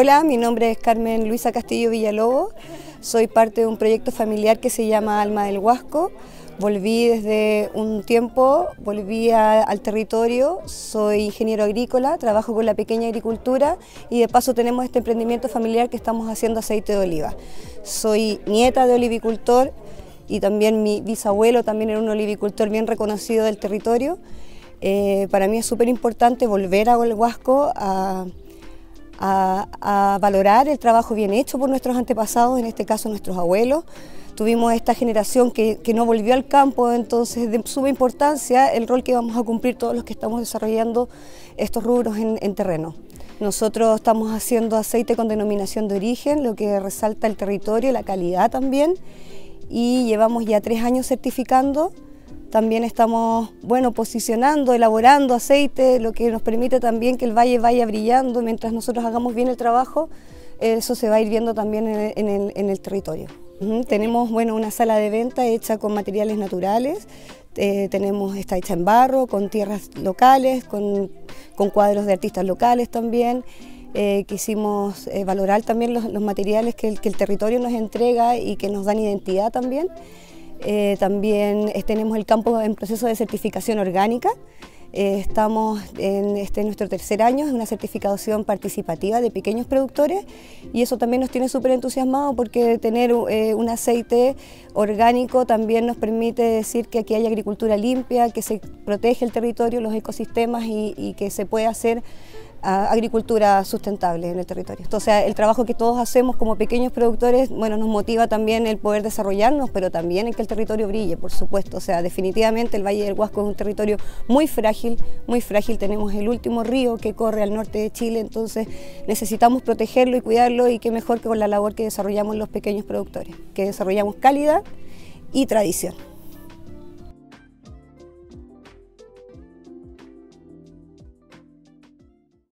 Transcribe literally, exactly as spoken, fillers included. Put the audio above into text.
Hola, mi nombre es Carmen Luisa Castillo Villalobos, soy parte de un proyecto familiar que se llama Alma del Huasco. Volví desde un tiempo, volví a, al territorio, soy ingeniero agrícola, trabajo con la pequeña agricultura y de paso tenemos este emprendimiento familiar que estamos haciendo aceite de oliva. Soy nieta de olivicultor y también mi bisabuelo también era un olivicultor bien reconocido del territorio. Eh, para mí es súper importante volver a El Huasco a, a, a valorar el trabajo bien hecho por nuestros antepasados, en este caso nuestros abuelos. Tuvimos esta generación que, que no volvió al campo, entonces de suma importancia el rol que vamos a cumplir todos los que estamos desarrollando estos rubros en, en terreno. Nosotros estamos haciendo aceite con denominación de origen, lo que resalta el territorio, la calidad también, y llevamos ya tres años certificando. También estamos, bueno, posicionando, elaborando aceite, lo que nos permite también que el valle vaya brillando mientras nosotros hagamos bien el trabajo. Eso se va a ir viendo también en el, en el, en el territorio. Uh-huh. Tenemos, bueno, una sala de venta hecha con materiales naturales, eh, tenemos, está hecha en barro, con tierras locales, con, con cuadros de artistas locales también. Eh, quisimos eh, valorar también los, los materiales que el, que el territorio nos entrega y que nos dan identidad también. Eh, también eh, tenemos el campo en proceso de certificación orgánica. Eh, estamos en este nuestro tercer año, es una certificación participativa de pequeños productores y eso también nos tiene súper entusiasmados porque tener eh, un aceite orgánico también nos permite decir que aquí hay agricultura limpia, que se protege el territorio, los ecosistemas y, y que se puede hacer agricultura sustentable en el territorio. Entonces el trabajo que todos hacemos como pequeños productores, bueno, nos motiva también el poder desarrollarnos, pero también en que el territorio brille, por supuesto. O sea, definitivamente el Valle del Huasco es un territorio muy frágil, muy frágil. Tenemos el último río que corre al norte de Chile, entonces necesitamos protegerlo y cuidarlo y qué mejor que con la labor que desarrollamos los pequeños productores, que desarrollamos calidad y tradición.